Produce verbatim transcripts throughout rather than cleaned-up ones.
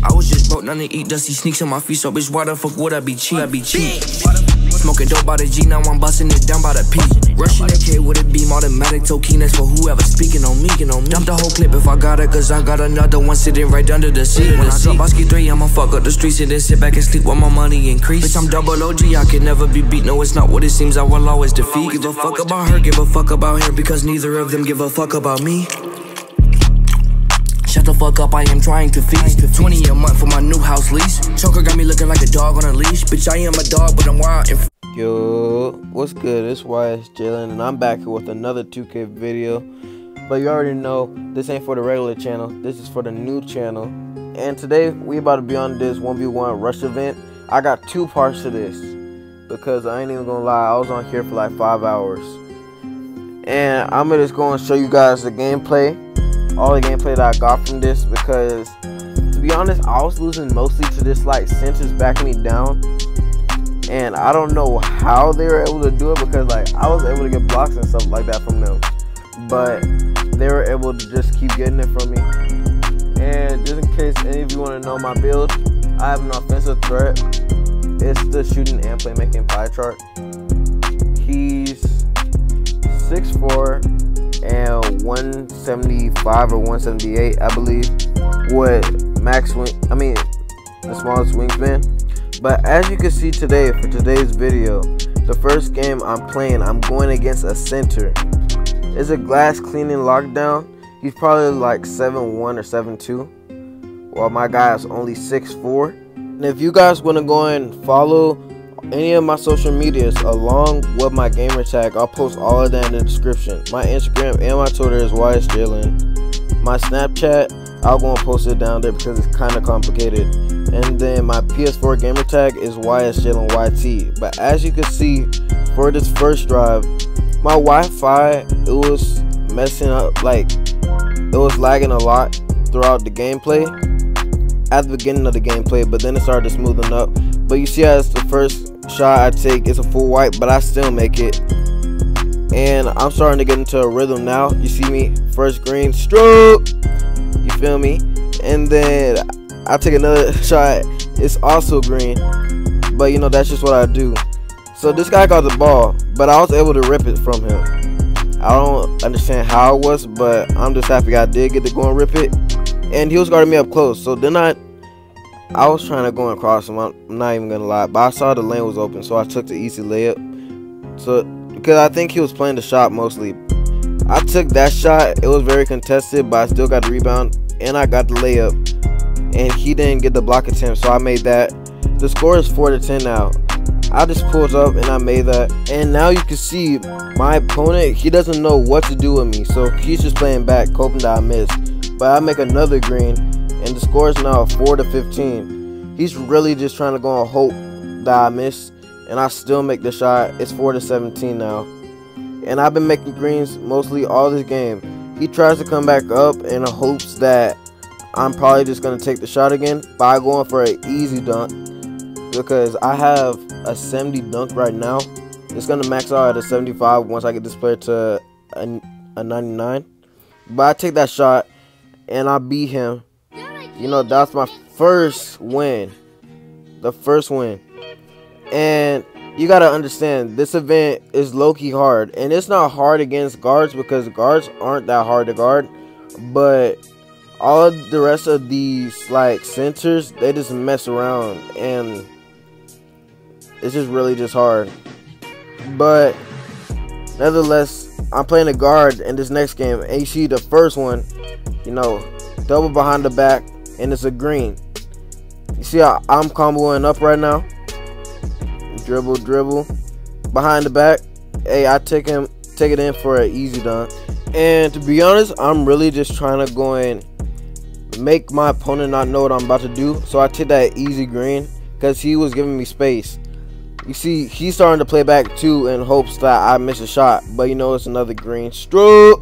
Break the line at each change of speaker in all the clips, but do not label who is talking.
I was just broke, nothing to eat, dusty sneaks on my feet. So bitch, why the fuck would I be cheap? I be cheap. Smoking dope by the G, now I'm busting it down by the P. Rushing the K with a beam, automatic token, that's for whoever speaking on me, on me. Dump the whole clip if I got it, cause I got another one sitting right under the seat. When I drop Bosky three, I'ma fuck up the streets and then sit back and sleep while my money increase. Bitch, I'm double O G, I can never be beat, no it's not what it seems, I will always defeat. Give a fuck about her, give a fuck about her, because neither of them give a fuck about me. Shut the fuck up, I am trying to feast. Twenty a month for my new house lease. Choker got me looking like a dog on a leash. Bitch, I am a dog, but I'm wild and
Yo, what's good? It's Y S Jalen, and I'm back here with another two K video. But you already know, this ain't for the regular channel, this is for the new channel. And today, we about to be on this one v one rush event. I got two parts to this, because I ain't even gonna lie, I was on here for like five hours. And I'm gonna just go and show you guys the gameplay, all the gameplay that I got from this, because to be honest, I was losing mostly to this like centers backing me down. And I don't know how they were able to do it, because like I was able to get blocks and stuff like that from them, but they were able to just keep getting it from me. And just in case any of you want to know my build, I have an offensive threat. It's the shooting and playmaking pie chart. He's six foot four and one seventy-five or one seventy-eight, I believe, with max wing, I mean the smallest wingspan. But as you can see today, for today's video, the first game I'm playing, I'm going against a center. It's a glass cleaning lockdown. He's probably like seven one or seven two, while my guy is only six four. And if you guys want to go and follow any of my social medias along with my gamer tag, I'll post all of that in the description. My Instagram and my Twitter is Y S Jalen. My Snapchat, I'll go and post it down there because it's kind of complicated. And then my P S four gamer tag is Y S Jalen Y T. But as you can see, for this first drive, my Wi-Fi, it was messing up, like it was lagging a lot throughout the gameplay at the beginning of the gameplay, but then it started smoothing up. But you see, as the first shot I take, it's a full wipe, but I still make it. And I'm starting to get into a rhythm now. You see me, first green stroke, you feel me? And then I take another shot, it's also green, but you know, that's just what I do. So this guy got the ball, but I was able to rip it from him. I don't understand how it was, but I'm just happy I did get to go and rip it. And he was guarding me up close, so then I I was trying to go and cross him, I'm not even gonna lie, but I saw the lane was open, so I took the easy layup. So because I think he was playing the shot mostly, I took that shot. It was very contested, but I still got the rebound and I got the layup. And he didn't get the block attempt, so I made that. The score is four to ten now. I just pulled up and I made that. And now you can see my opponent, he doesn't know what to do with me, so he's just playing back, hoping that I miss. But I make another green, and the score is now four to fifteen. He's really just trying to go and hope that I miss, and I still make the shot. It's four to seventeen now. And I've been making greens mostly all this game. He tries to come back up in hopes that I'm probably just going to take the shot again by going for an easy dunk, because I have a seventy dunk right now. It's going to max out at a seventy-five once I get this player to a, a ninety-nine. But I take that shot and I beat him. You know, that's my first win. The first win. And you got to understand, this event is low-key hard. And it's not hard against guards, because guards aren't that hard to guard. But all of the rest of these like centers, they just mess around, and it's just really just hard. But nevertheless, I'm playing a guard in this next game, and you see the first one, you know, double behind the back, and it's a green. You see how I'm comboing up right now? Dribble, dribble, behind the back. Hey, I take him, take it in for an easy dunk. And to be honest, I'm really just trying to go and make my opponent not know what I'm about to do. So I took that easy green because he was giving me space. You see, he's starting to play back too in hopes that I miss a shot. But you know, it's another green stroke.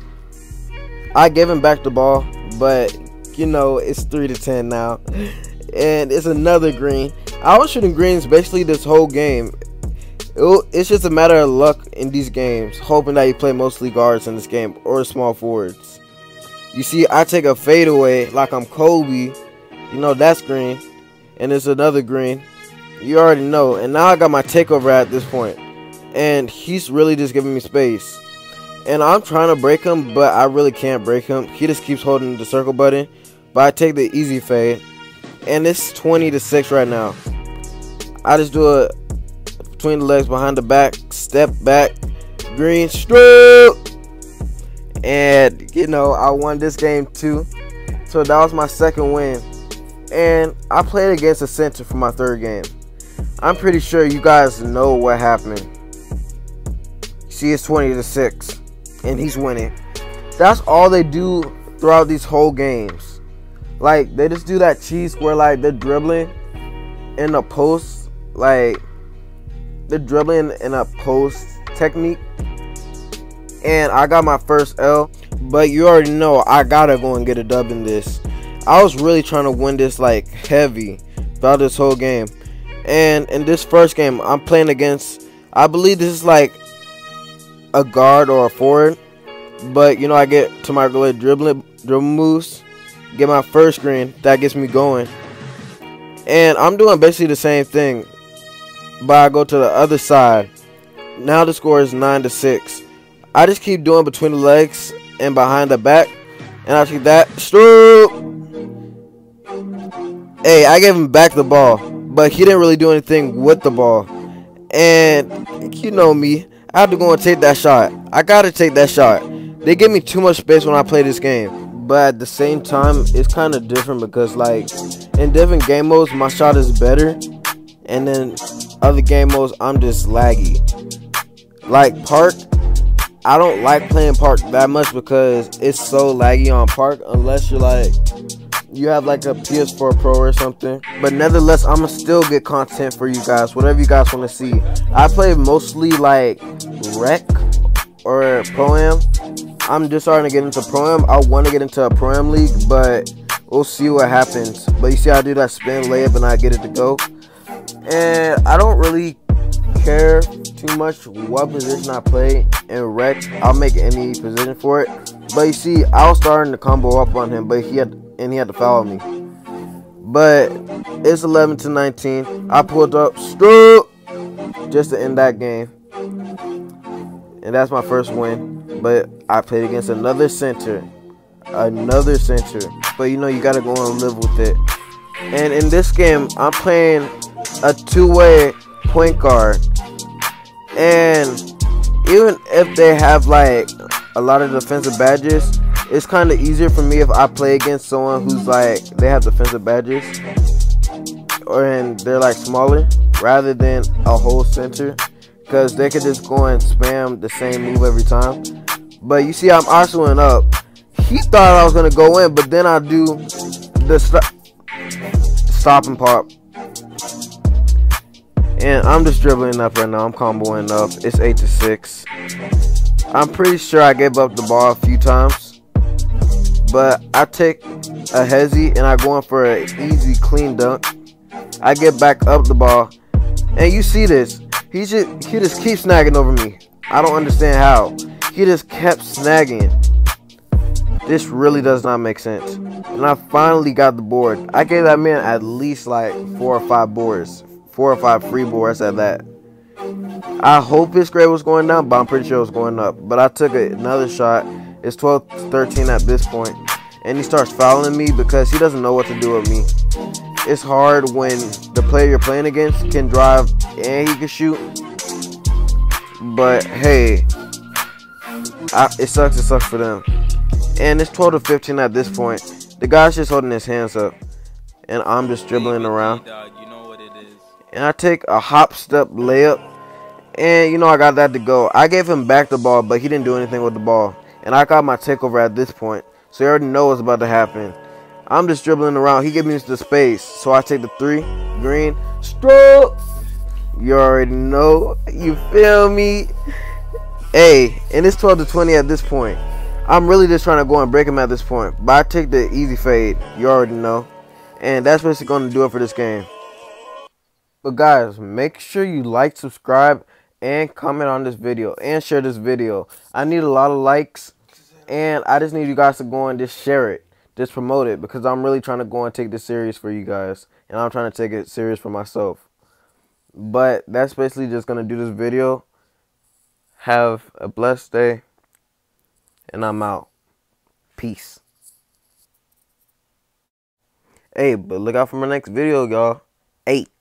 I gave him back the ball, but you know, it's three to ten now. And it's another green. I was shooting greens basically this whole game. It, it's just a matter of luck in these games, hoping that you play mostly guards in this game or small forwards. You see, I take a fadeaway like I'm Kobe, You know that's green. And it's another green. You already know. And now I got my takeover at this point. And he's really just giving me space. And I'm trying to break him, but I really can't break him. He just keeps holding the circle button. But I take the easy fade. And it's twenty to six right now. I just do it between the legs, behind the back, step back, green stroke. And, you know, I won this game too. So that was my second win. And I played against a center for my third game. I'm pretty sure you guys know what happened. See, it's twenty to six. And he's winning. That's all they do throughout these whole games. Like, they just do that cheese where, like, they're dribbling in a post. Like, they're dribbling in a post technique. And I got my first L. But you already know I gotta go and get a dub in this. I was really trying to win this, like, heavy throughout this whole game. And in this first game, I'm playing against, I believe this is like a guard or a forward. But, you know, I get to my regular dribbling dribble moves, get my first green, that gets me going. And I'm doing basically the same thing, but I go to the other side. Now the score is nine to six. I just keep doing between the legs and behind the back. And I see that stroke. Hey, I gave him back the ball, but he didn't really do anything with the ball. And you know me, I have to go and take that shot. I gotta take that shot. They give me too much space when I play this game. But at the same time, it's kind of different because, like, in different game modes, my shot is better. And then other game modes, I'm just laggy. Like Park, I don't like playing Park that much because it's so laggy on Park. Unless you're like, you have like a P S four Pro or something. But nevertheless, I'm going to still get content for you guys. Whatever you guys want to see. I play mostly like Rec or Pro-Am. I'm just starting to get into Pro-Am. I want to get into a Pro-Am league, but we'll see what happens. But you see I do that spin layup and I get it to go. And I don't really care too much what position I play in Rec. I'll make any position for it. But you see, I was starting to combo up on him, but he had and he had to foul me. But it's eleven to nineteen. I pulled up stroke just to end that game. And that's my first win. But I played against another center. Another center. But you know, you gotta go and live with it. And in this game, I'm playing a two-way point guard. And even if they have like a lot of defensive badges, it's kind of easier for me if I play against someone who's like, they have defensive badges. Or and they're like smaller rather than a whole center. Because they could just go and spam the same move every time. But you see I'm arsenalling up. He thought I was going to go in, but then I do the st stop and pop. And I'm just dribbling up right now. I'm comboing up. It's eight to six. I'm pretty sure I gave up the ball a few times. But I take a hezzy and I go in for an easy clean dunk. I get back up the ball. And you see this. He just, he just keeps snagging over me. I don't understand how. He just kept snagging. This really does not make sense. And I finally got the board. I gave that man at least like four or five boards. Four or five free boards at that. I hope his grade was going down, but I'm pretty sure it was going up. But I took another shot. It's twelve to thirteen at this point. And he starts fouling me because he doesn't know what to do with me. It's hard when the player you're playing against can drive and he can shoot. But hey, I, it sucks. It sucks for them. And it's twelve to fifteen at this point. The guy's just holding his hands up. And I'm just dribbling around. And I take a hop step layup. And you know I got that to go. I gave him back the ball, but he didn't do anything with the ball. And I got my takeover at this point. So you already know what's about to happen. I'm just dribbling around. He gave me the space. So I take the three. Green. Stroke. You already know. You feel me? Hey, and it's twelve to twenty at this point. I'm really just trying to go and break him at this point. But I take the easy fade. You already know. And that's basically going to do it for this game. But guys, make sure you like, subscribe, and comment on this video. And share this video. I need a lot of likes. And I just need you guys to go and just share it. just promote it, because I'm really trying to go and take this serious for you guys, and I'm trying to take it serious for myself. But that's basically just gonna do this video. Have a blessed day, and I'm out. Peace. Hey, but look out for my next video, y'all. Eight.